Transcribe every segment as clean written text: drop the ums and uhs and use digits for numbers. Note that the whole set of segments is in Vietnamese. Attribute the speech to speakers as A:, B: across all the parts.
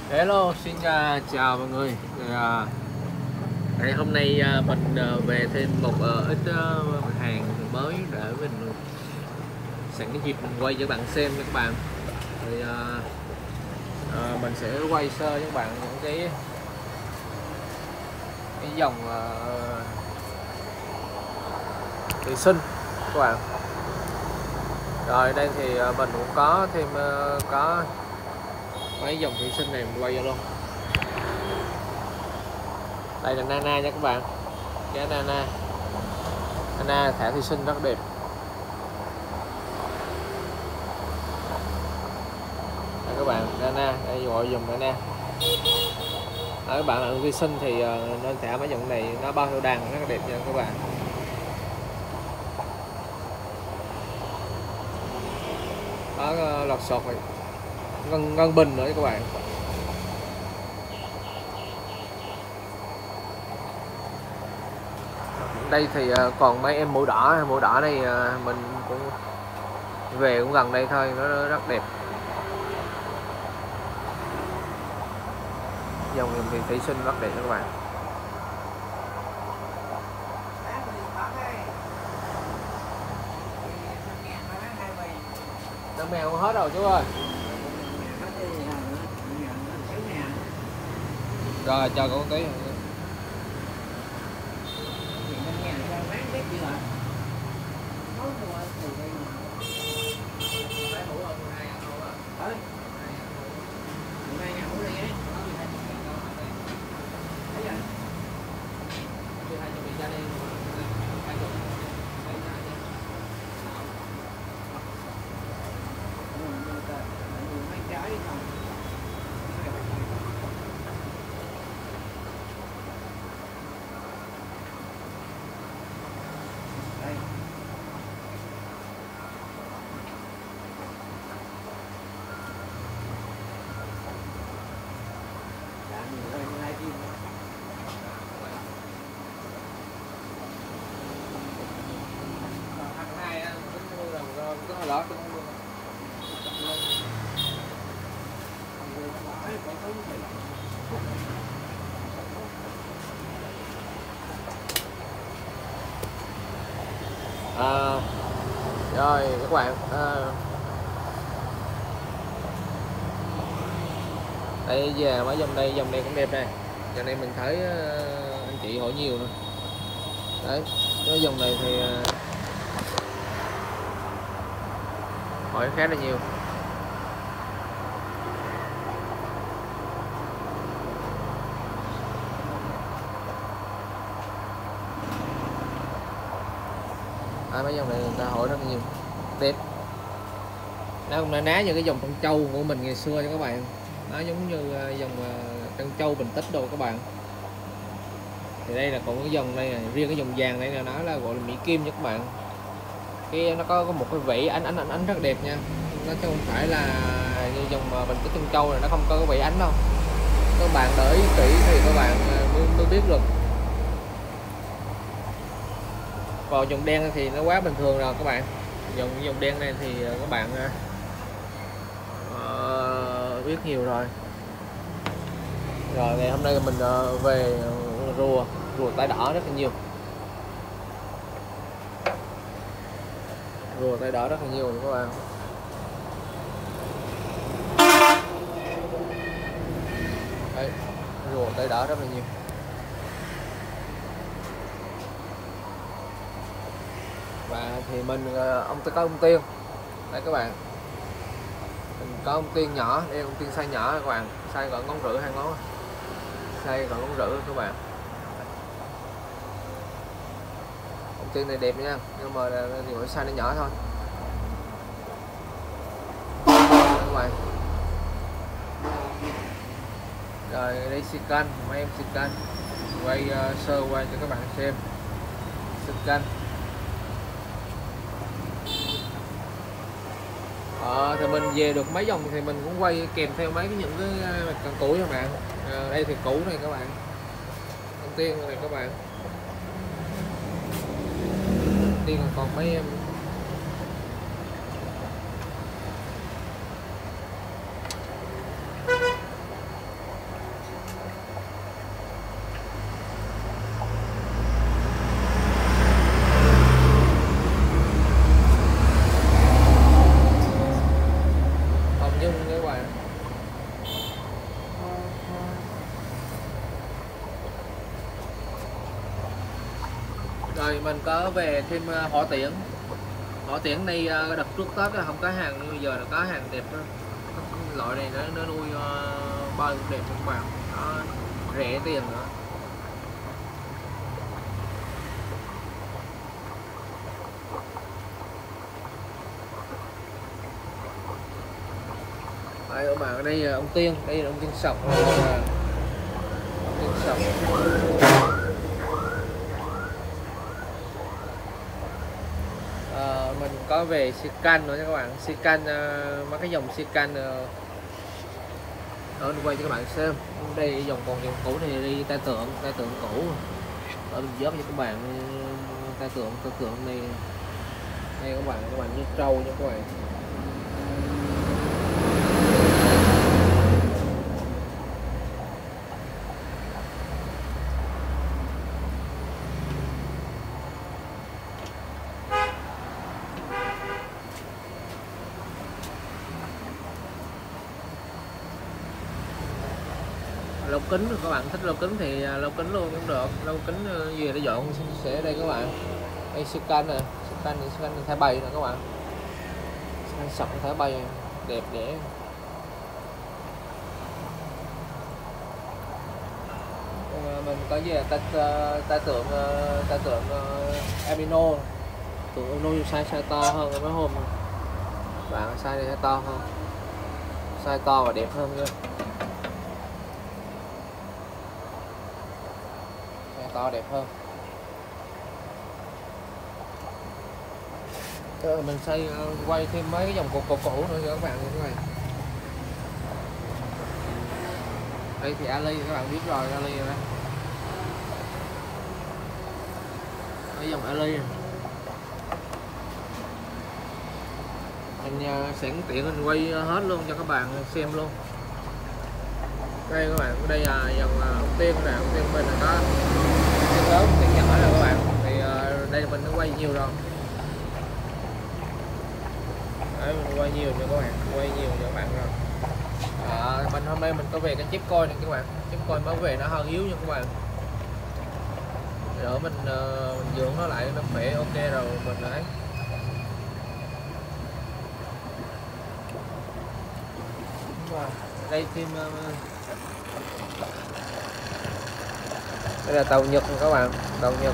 A: Hello, xin chào mọi người. Ngày hôm nay mình về thêm một ít mặt hàng mới để mình sẵn cái dịp mình quay cho các bạn xem nha các bạn. Thì mình sẽ quay sơ cho các bạn những cái dòng thủy sinh các bạn. Rồi đây thì mình cũng có thêm có mấy dòng thủy sinh này mình quay cho luôn. Đây là Nana nha các bạn, cái Nana thẻ thủy sinh rất đẹp. Đây các bạn, Nana đây gọi dùng Nana. Các bạn là thủy sinh thì nên thẻ mấy dòng này nó bao theo đàn rất đẹp nha các bạn. Có lọt sọt này, ngân bình nữa các bạn. Đây thì còn mấy em mũi đỏ này mình cũng về cũng gần đây thôi, nó rất đẹp. Dòng thì thủy sinh rất đẹp các bạn. Đâm mèo hết rồi chú ơi. Rồi cho con tí. Rồi các bạn, đây về mấy dòng này cũng đẹp này. Dòng này mình thấy anh chị hỏi nhiều nữa. Đấy, cái dòng này thì hỏi khá là nhiều. Mấy dòng này người ta hỏi rất nhiều, đẹp. Nó cũng đã ná như cái dòng trân châu của mình ngày xưa cho các bạn. Nó giống như dòng trân châu Bình Tích đồ các bạn. Thì đây là còn cái dòng này, riêng cái dòng vàng này là nó là gọi là Mỹ Kim nha các bạn. Cái nó có một cái vỉ ánh rất đẹp nha. Nó chứ không phải là như dòng Bình Tích trân châu này, nó không có cái vỉ ánh đâu. Các bạn để ý kỹ thì các bạn mới biết được. Còn dòng đen thì nó quá bình thường rồi các bạn. Dòng đen này thì các bạn biết nhiều rồi. Rồi ngày hôm nay mình về rùa tay đỏ rất là nhiều. Rùa tay đỏ rất là nhiều các bạn. Đấy, rùa tay đỏ rất là nhiều. Và thì mình có ông tiên đây các bạn, mình có ông tiên nhỏ đây, ông tiên size nhỏ các bạn, size gọi ngón rưỡi 2 ngón, size gọi ngón rưỡi các bạn. Ông tiên này đẹp nha, nhưng mà thì gọi size nó nhỏ thôi các bạn. Rồi đây xì canh, mấy em xì canh quay sơ qua cho các bạn xem. Xì canh thì mình về được mấy dòng thì mình cũng quay kèm theo mấy những cái cần cũ các bạn. Đây thì cũ này các bạn, đầu tiên này các bạn, tiên còn mấy em các bạn. Rồi mình có về thêm hỏa tiễn. Hỏa tiễn này đợt trước Tết là không có hàng, nhưng bây giờ là có hàng đẹp đó. Loại này nó nuôi bơi cũng đẹp các bạn, nó rẻ tiền nữa. Đây các bạn, ở đây là ông Tiên, đây là ông Tiên sọc, ông Tiên sọc. Mình có về Sican nữa nha các bạn. Sican, mấy cái dòng Sican ở quay cho các bạn xem. Đây dòng cũ này đi tay tượng cũ ở Bình Giót cho các bạn. tay tượng này đây các bạn như trâu nha các bạn. Lâu kính, các bạn thích lâu kính thì lâu kính luôn cũng được, lâu kính gì để dọn sẽ ở đây các bạn. Đây Sican nè, Sican Thái Bay nè các bạn, Sican sọc Thái Bay đẹp đẽ. Mình có gì là tay tượng albino, tượng albino size to hơn mấy hôm bạn, size này to hơn, size to và đẹp hơn nha. To đẹp hơn. Mình xây quay thêm mấy cái dòng cổ nữa cho các bạn như thế này. Đây thì Ali các bạn biết rồi, Ali rồi đó. Cái dòng Ali này. Mình sẵn tiện mình quay hết luôn cho các bạn xem luôn. Đây các bạn, đây là dòng ông Tiên nè, ông Tiên mình là có Tiên lớn, Tiên nhỏ rồi các bạn. Thì đây mình đã quay nhiều rồi. Đấy, mình quay nhiều cho các bạn, quay nhiều cho các bạn rồi. Mình hôm nay mình có về cái chip coi này các bạn, chip coi mới về nó hơi yếu nha các bạn. Đỡ mình dưỡng nó lại nó khỏe ok rồi mình đấy. Đây thêm đây là tàu Nhật các bạn, tàu Nhật.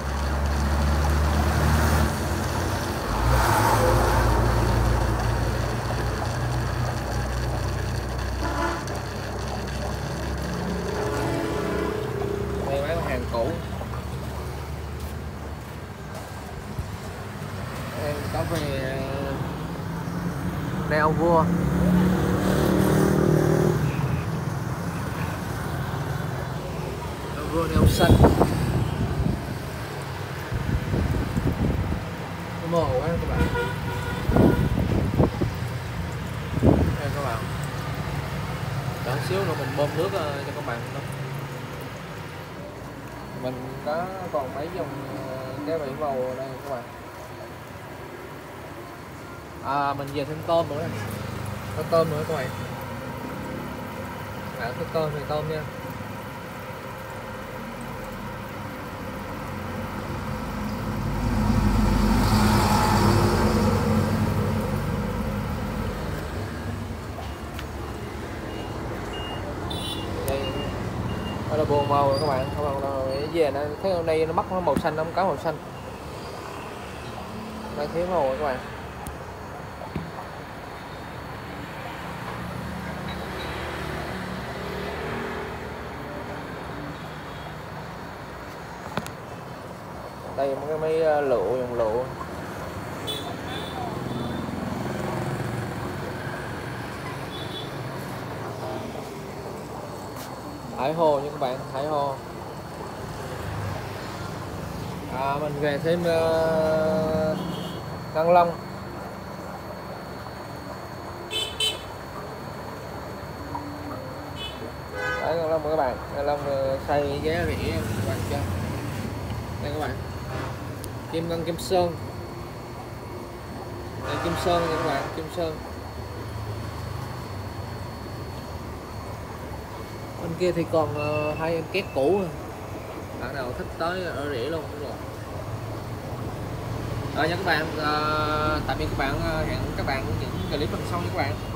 A: Đây mấy cái hàng cũ. Em có về neo vua. Vua neo xanh. Mờ quá các bạn. Đây các bạn. Đợi xíu nữa mình bơm nước cho các bạn đó. Mình có còn mấy dòng cái bảy màu đây các bạn. Mình về thêm tôm nữa. Có tôm nữa các bạn. Có tôm thì tôm nha. Đây là bồ màu các bạn, các bạn về nó thấy hôm nay nó mất màu xanh, nó không có màu xanh, đang thiếu màu các bạn. Đây mấy cái máy lựu, dòng lựu. Hải hồ nha các bạn, hải hồ. Mình về thêm Ngân Long. Đấy, Ngân Long các bạn, Ngân Long xây giá rẻ các bạn cho. Đây các bạn, kim ngân kim sơn. Đây, kim sơn nha các bạn, kim sơn. Bên kia thì còn hai em két cũ. Bạn nào thích tới ở rẻ luôn cũng được. Rồi nha các bạn, tạm biệt các bạn, hẹn các bạn những clip lần sau nha các bạn.